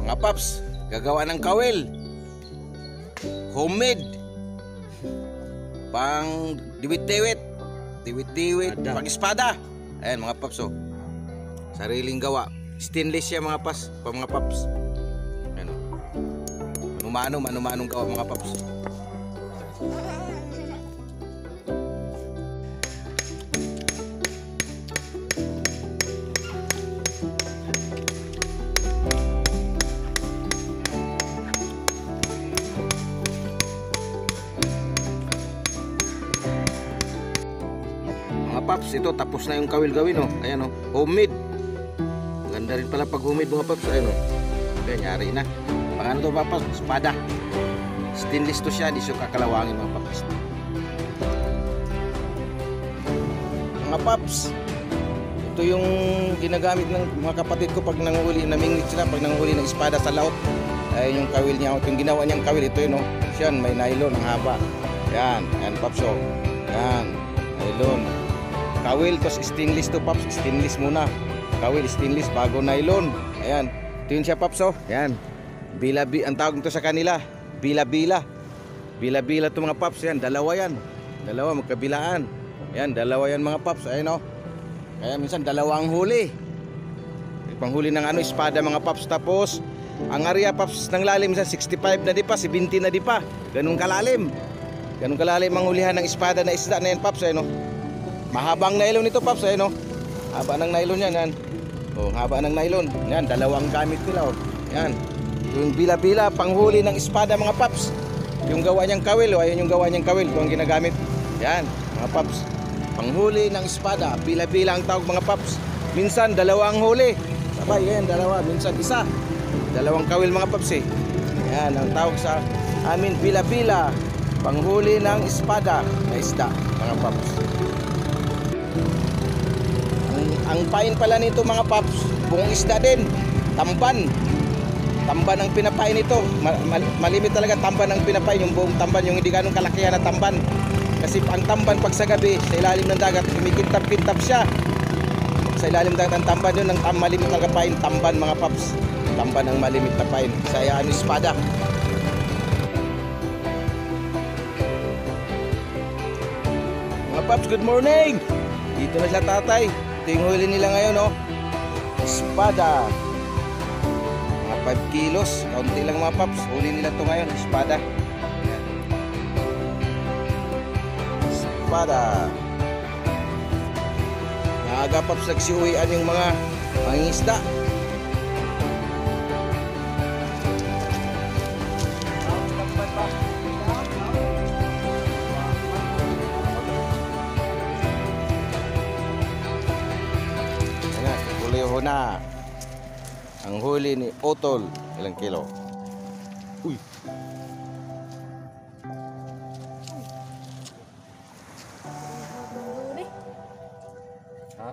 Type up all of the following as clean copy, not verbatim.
Mga paps, gagawa ng kawil. Homemade. Pang diwit-diwit. Diwit-diwit, pang espada. Ayan mga paps oh. Sariling gawa. Stainless siya mga paps, mga paps. Ayan oh. Mano-manong gawa mga paps. Paps, ito tapos na yung kawil gawin oh. Ayan oh, homemade. Ganda rin pala pag homemade mga paps. Ayan oh. Ayan, nyari na. Pang ano to mga paps? Espada. Stainless to siya, di siya kakalawangin mga paps. Mga paps, ito yung ginagamit ng mga kapatid ko pag nanguhuli, namingwit sila pag nanguhuli ng espada sa laot. Ayan yung kawil niya. Yung ginawa niyang kawil, ito yun oh. Siyan, may nylon ang haba. Ayan, ayan paps oh. Ayan, nylon. Kawil, tos stainless to paps. Stainless muna. Kawil, stainless, bago nylon. Ayan. Ito yun siya paps oh. Ayan. Ang tawag nito sa kanila. Bila-bila. Bila-bila to mga paps. Ayan. Dalawa yan. Dalawa magkabilaan. Ayan. Dalawa yan mga paps. Ayan oh. Kaya minsan dalawang huli. Panghuli ng ano, espada mga paps. Tapos ang area paps ng lalim minsan 65 na di pa, 70 na di pa. Ganun kalalim. Ganun kalalim ang hulihan ng espada na isda na yan paps. Ayan oh. Mahabang nylon ito paps, ayun oh. Haba ng nylon yan, yan. Oh, haba ng nylon. Yan, dalawang gamit nila oh. Yan. Yung bila-bila panghuli ng espada mga paps. Yung gawa niyang kawil oh, ayun yung gawa niyang kawil kung ang ginagamit. Yan, mga paps. Panghuli ng espada, bila-bila ang tawag mga paps. Minsan dalawang huli. Sabay, yan, dalawa, minsan isa. Dalawang kawil mga paps eh. Yan, ang tawag sa amin bila-bila. Panghuli ng espada na isda, mga paps. Ang pain pala nito mga paps, buong isda din, tamban. Tamban ang pinapain nito. Malimit talaga tamban ang pinapain, yung buong tamban, yung hindi ganong kalakihan na tamban. Kasi ang tamban pag sa gabi, sa ilalim ng dagat, kumikintab-kintab siya. Sa ilalim ng dagat ang tamban yun, ang malimit talaga pain, tamban mga paps. Tamban ang malimit na pain, sa ano espada. Mga paps, good morning! Dito na sila tatay. Ito yung huli nila ngayon oh. Espada. Mga 5 kilos. Kaunti lang mga paps. Huli nila ito ngayon. Espada. Espada. Maaga paps nagsiuwian yung mga mangingisda. Na ang huli ni Otol, ilang kilo? Uy. Ha?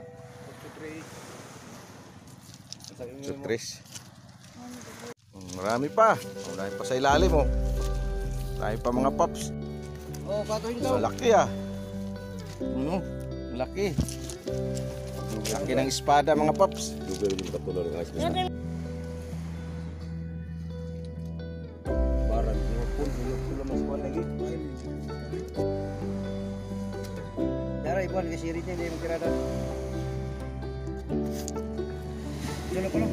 83. Marami pa. Marami pa sa ilalim oh. Marami pa mga paps. Oh, patuhin daw. Malaki ah. Ano? Malaki. Laki ng espada mga paps. Barang pula mas kuat lagi. Darah ibuan ke sirinya dia mungkin ada. Dulu.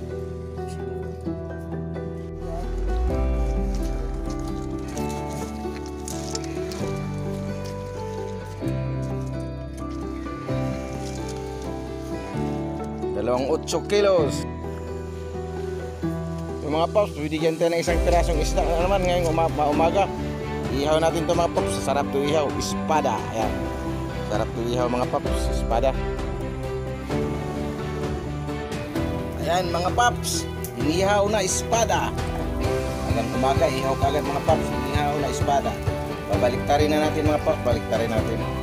Dalawang 8 kilos. Yung mga paps, bibigyan tayo ng isang pirasong isda na naman ngayong umaga. Ihaw natin ito mga paps. Sarap ito ihaw. Espada. Ayan. Sarap ito ihaw mga paps. Espada. Ayan mga paps. Inihaw na espada. Hanggang umaga, ihaw kagad mga paps. Inihaw na espada. Babaliktarin na natin mga paps. Baliktarin natin.